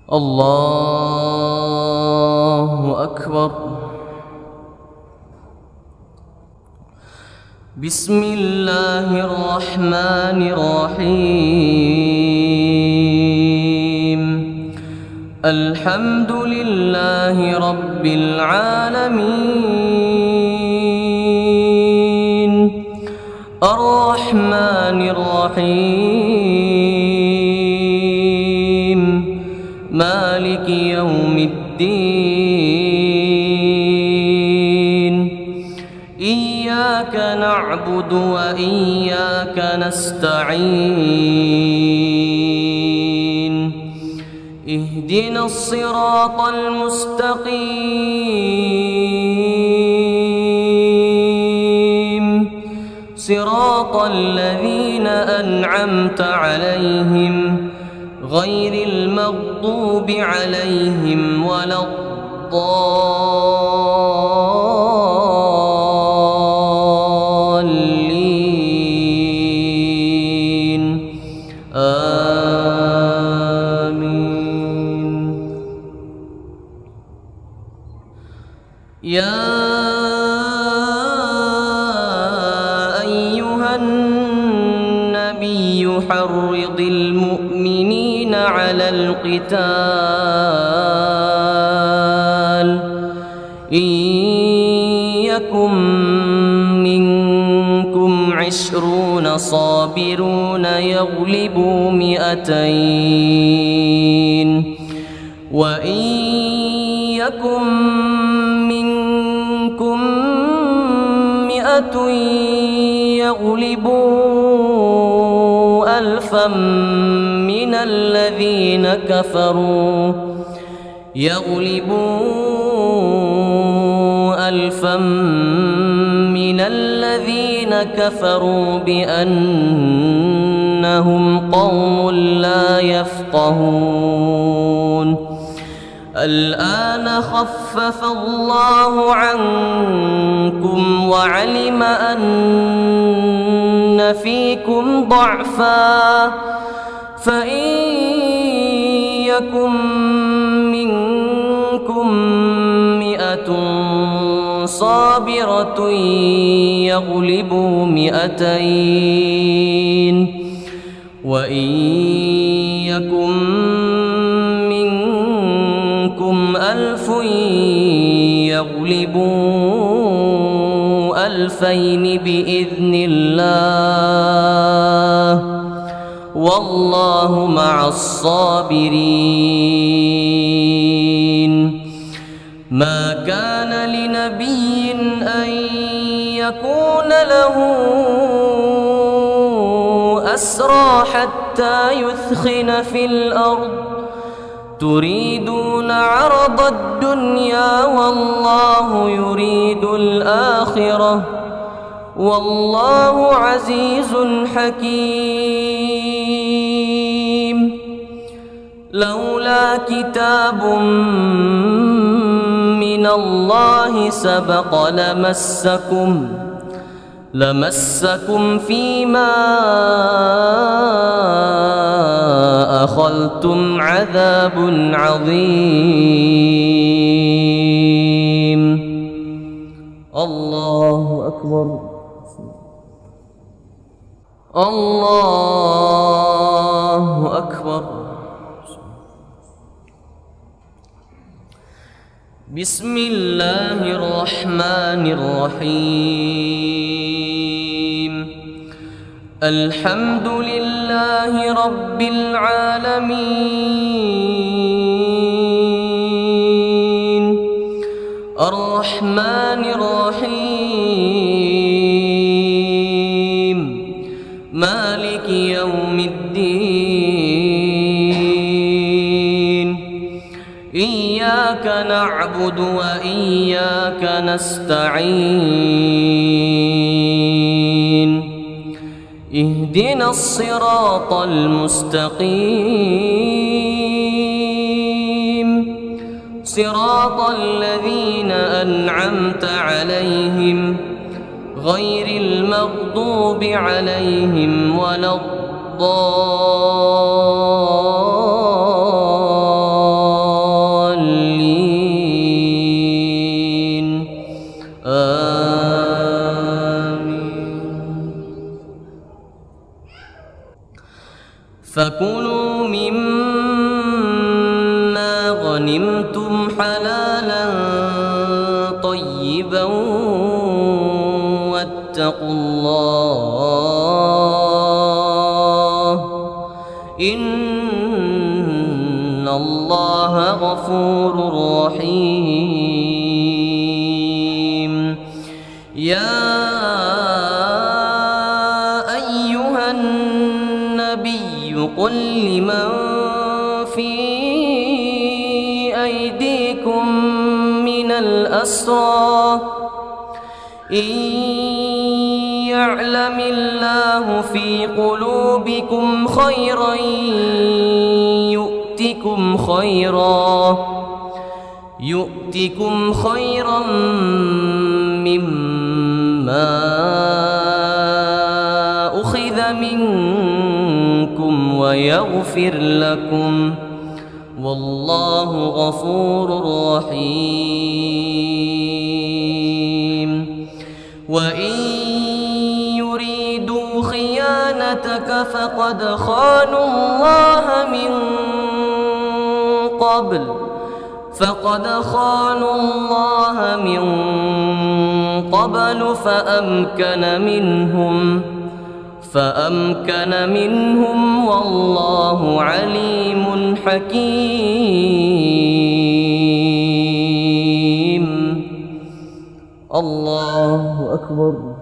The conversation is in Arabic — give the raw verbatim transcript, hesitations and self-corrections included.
الله أكبر. بسم الله الرحمن الرحيم. الحمد لله رب العالمين الرحمن الرحيم مالك يوم الدين. إياك نعبد وإياك نستعين. اهدنا الصراط المستقيم صراط الذين أنعمت عليهم غير المغضوب عليهم ولا الضالين. آمين. يا أيها النبي حرض المؤمنين على القتال. إن يكن منكم عشرون صابرون يغلبوا مئتين وإن يكن منكم مئة يغلبوا ألفا من الذين كفروا يغلبوا ألفا من الذين كفروا بأنهم قوم لا يفقهون. الآن خفف الله عنكم وعلم أن فيكم ضعفا فإن يكن منكم مئة صابرة يغلبوا مئتين وإن يكن منكم ألف يغلبوا ألفين بإذن الله والله مع الصابرين. ما كان لنبي أن يكون له أسرى حتى يثخن في الأرض تريدون عرض الدنيا والله يريد الآخرة والله عزيز حكيم. لولا كتاب من الله سبق لمسكم لمسكم فيما أخذتم عذاب عظيم. الله أكبر. الله أكبر. بسم الله الرحمن الرحيم. الحمد لله رب العالمين الرحمن الرحيم مالك يوم الدين. إياك نعبد وإياك نستعين. اهدنا الصراط المستقيم صراط الذين أنعمت عليهم غير المغضوب عليهم ولا الضالين. الله غفور رحيم. يا أيها النبي قل لمن في أيديكم من الأسرى إن يعلم الله في قلوبكم خيرا يؤتكم خيرا يؤتكم خيرا مما أخذ منكم ويغفر لكم والله غفور رحيم. وإن يريدوا خيانتك فقد خانوا الله من قبل فقد خانوا الله من قبل فأمكن منهم فأمكن منهم والله عليم حكيم. الله أكبر.